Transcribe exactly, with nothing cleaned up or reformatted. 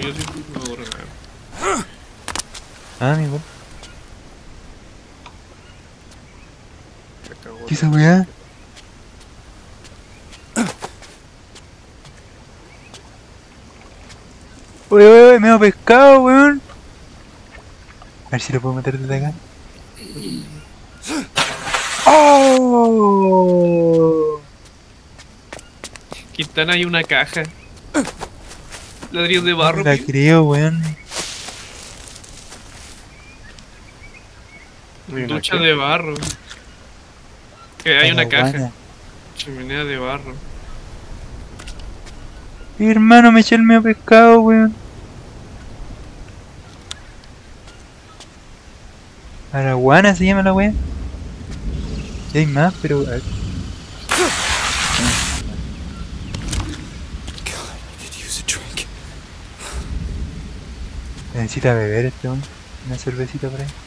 yo sí no me borro nada. Ah, amigo. Me cago ¿Qué en esa la weá? Oye, oye, oye, medio pescado, weón. A ver si lo puedo meter desde acá. ¡Oh! Quintana, hay una caja. Ladrillos de No me barro, la pim. creo, weón. ¿Hay una Ducha qué? de barro. Que hay una caja. Paraguana. Chimenea de barro. Hermano, me eché el medio pescado, weón. Paraguana se llama la weá. Sí hay más, pero... A ver. God, I could use a drink. Necesita beber este weón. Una cervecita por ahí.